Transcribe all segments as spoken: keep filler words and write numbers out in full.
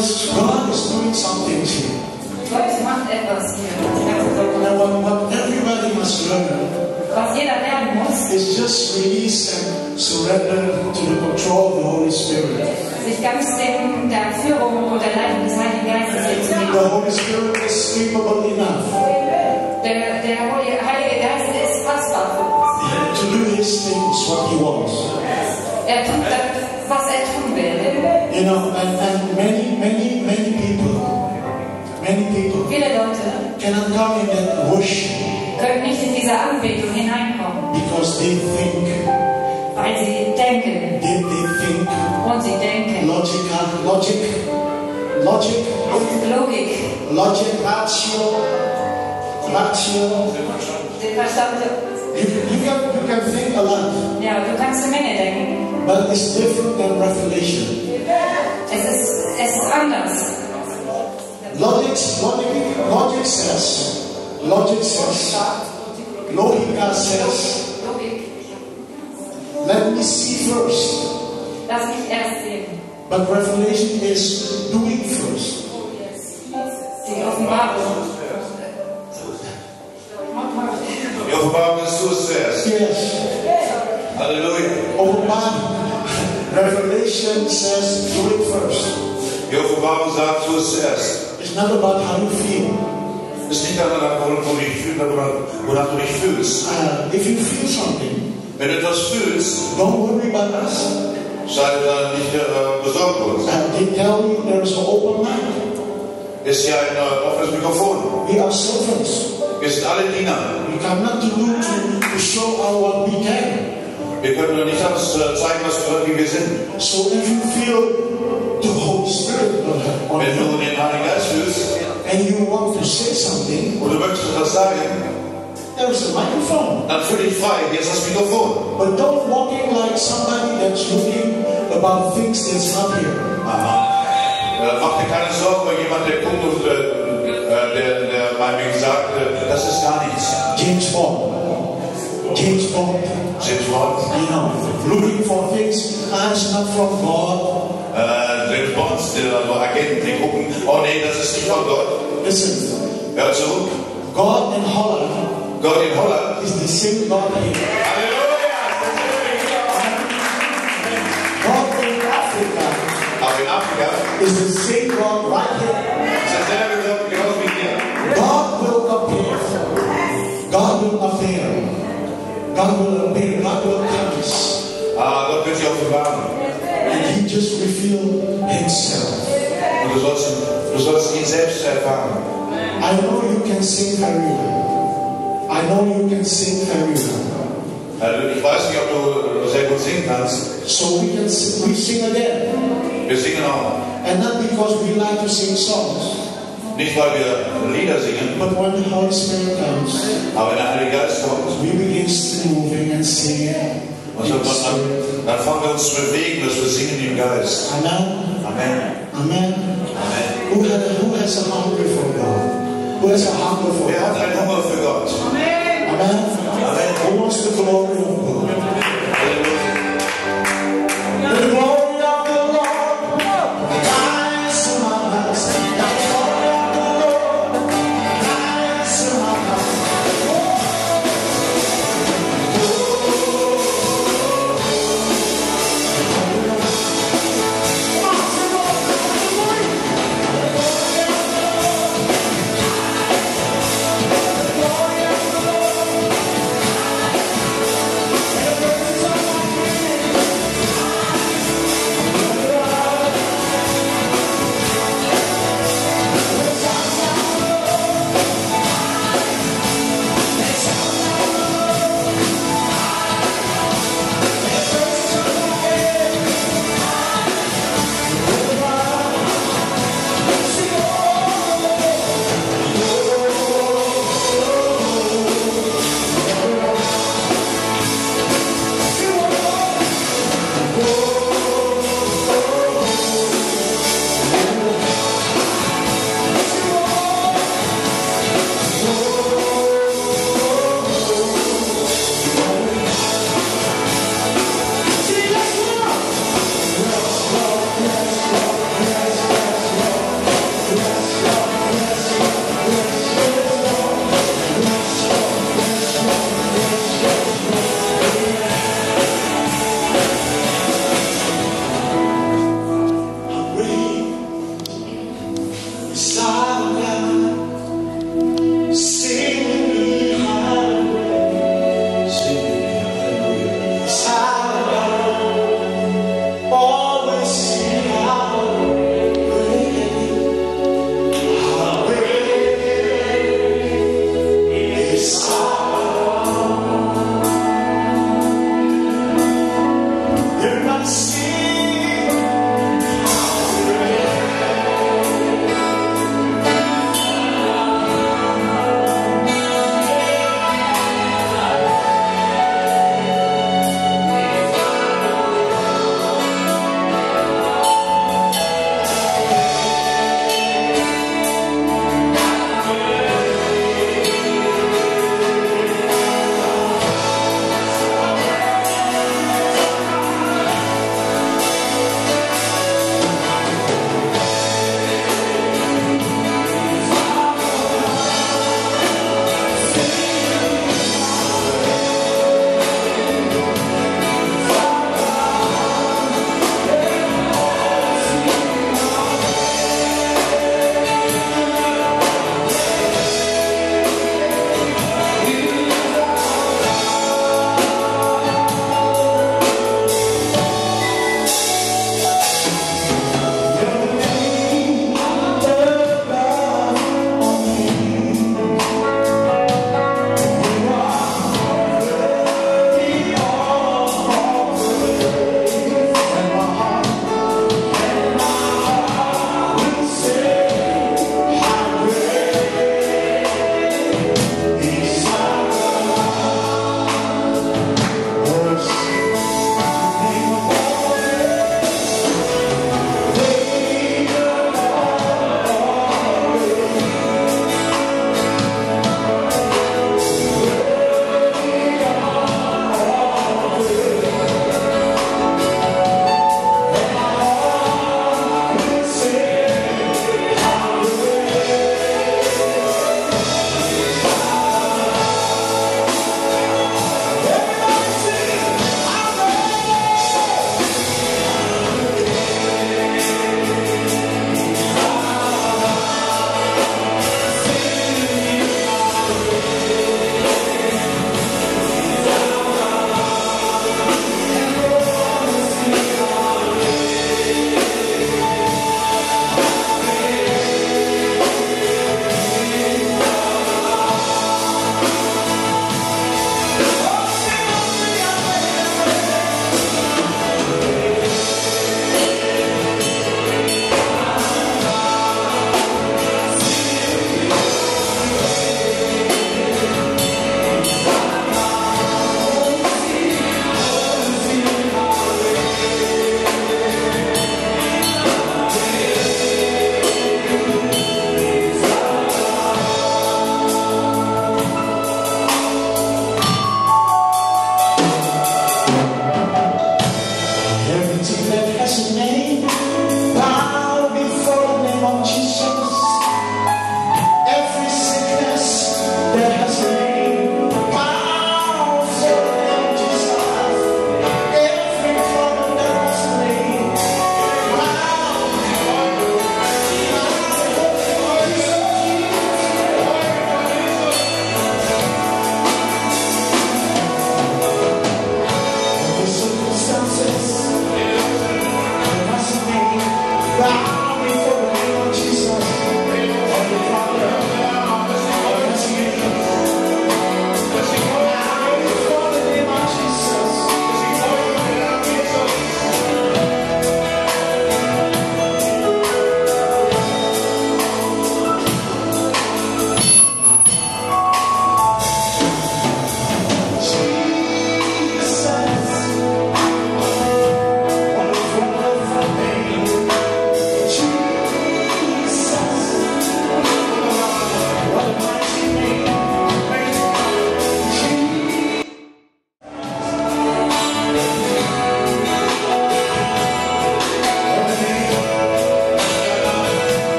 Because God is doing something here. Gott macht etwas hier. And what, what everybody must learn Was jeder lernen muss, is just release and surrender to the control of the Holy Spirit. sich ganz dem, der Führung und der Leitung des Heiligen Geistes hinzugeben. The Holy Spirit is capable enough Der, der Heilige Geist ist fassbar für uns. to do His things, what He wants. Er tut das, was er tun will. You know, and, and many, many, many people, many people Viele Leute cannot come in that worship können nicht in diese Anbetung hineinkommen, because they think, weil sie denken they, they think und sie denken. logical, logic, logic, Logik, logic, ratio, ratio. den Verstand. You, you, can, you can think a lot, Ja, du kannst eine Menge denken. but it's different than revelation. Es ist, es ist anders. Logic, logic, logic says, logic says, logica says, Logik. let me see first. Lass mich erst sehen. But revelation is doing first. Die Offenbarung. Die Offenbarung ist du zuerst. Yes. Halleluja. Open Revelation says do it first. Die Offenbarung sagt, tu es zuerst. It's not about how you feel. Es ist nicht danach, wonach du dich fühlst, wonach du dich fühlst. Uh, if you feel something, Wenn du etwas fühlst, don't worry about us. sei dann nicht äh, besorgt worden. Uh, they tell you there is an open mic. Ist ja ein äh, offenes Mikrofon. We are servants. Wir sind alle Diener. We come not to do to, to show our what we can. Wir können nur nicht das äh, zeigen, was wir, wie wir sind. So if you feel the Holy Spirit on Wenn du you den Heiligen Geist fühlst and you want to say something, und du möchtest etwas sagen, there is a microphone. dann fühl dich frei. Hier ist das Mikrofon. But don't walk in like somebody that's looking about things that's not here. Aha. Äh, mach dir keine Sorgen bei jemand, der guckt und äh, äh, der, der meinetwegen sagt, äh, das ist gar nichts. James Bond. James Bond. James Bond. You know, looking for things that's not from God. Äh, James Bond, der also Agenten, die gucken, oh nee, das ist nicht von Gott. Listen, Hör zu. God in Holland Gott in Holland. is the same God here. Halleluja! God in Africa Aber in Afrika is the same God right here. ist derselbe Gott genauso wie hier. God will appear. God will appear. God will appear. God will come. Ah, Gott wird sich offenbaren. And He just revealed Himself. Und du sollst, du sollst ihn selbst erfahren. I know you can sing very well. I know you can sing very well. Also ich weiß nicht, ob du sehr gut singen kannst. So we can sing, we sing again. Wir singen auch. And not because we like to sing songs, Nicht, weil wir Lieder singen, but when the Holy Spirit comes, aber wenn der Heilige Geist kommt, we begin to moving and singing. und dann, dann, dann fangen wir uns zu bewegen, dass wir singen im Geist. Amen. Amen. Amen. Amen. Who has, who has a hunger for God? Who has a hunger for Wer hat God? einen Hunger für Gott? Amen. Amen. Who wants the glory of God? Halleluja. The glory of the Lord lies in my heart. The glory of the Lord lies in my heart. The glory of the Lord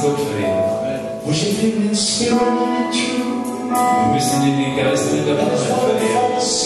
Gott verehren. Worship Him in spirit and truth. Wir müssen ihn in Geist und in der Wahrheit verehren.